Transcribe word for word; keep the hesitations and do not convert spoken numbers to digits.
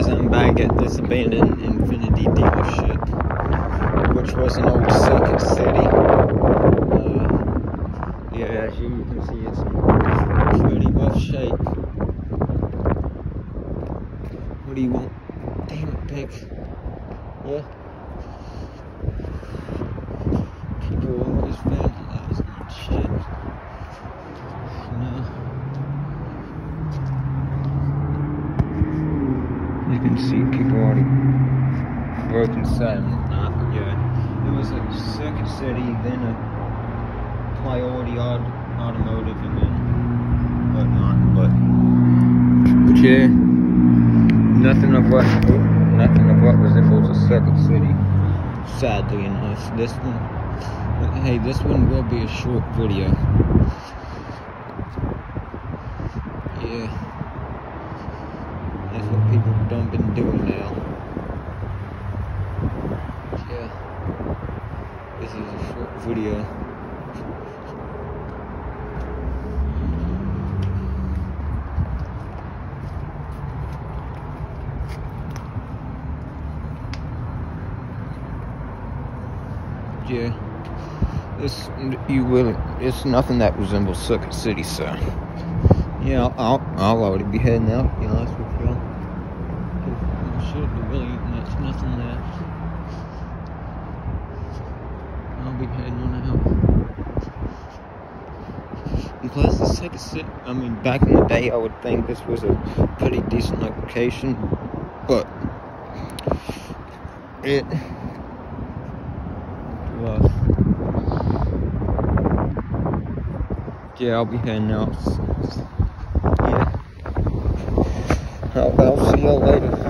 guys, I'm back at this abandoned Infiniti Dealership, which was an old Circuit City. Uh, yeah, as you can see, it's in pretty rough shape. What do you want? Damn it, pig. Yeah. People always vandalizing and shit. No. You can see people already broken inside and whatnot, but yeah. It was a Circuit City, then a Priority Automotive, and then whatnot, but, but yeah. Nothing of what, nothing of what resembles a Circuit City, sadly enough. This one, hey, this one will be a short video. Yeah, that's what people done been doing now. Yeah, this is a short video. Yeah, this you will. It's nothing that resembles Circuit City, so yeah, I'll I'll already be heading out. To be honest with y'all, should be really much nothing left. I'll be heading on out. And plus, the Circuit City. I mean, back in the day, I would think this was a pretty decent location, but it. Rough. Yeah, I'll be heading out. Yeah. I'll, I'll see y'all later.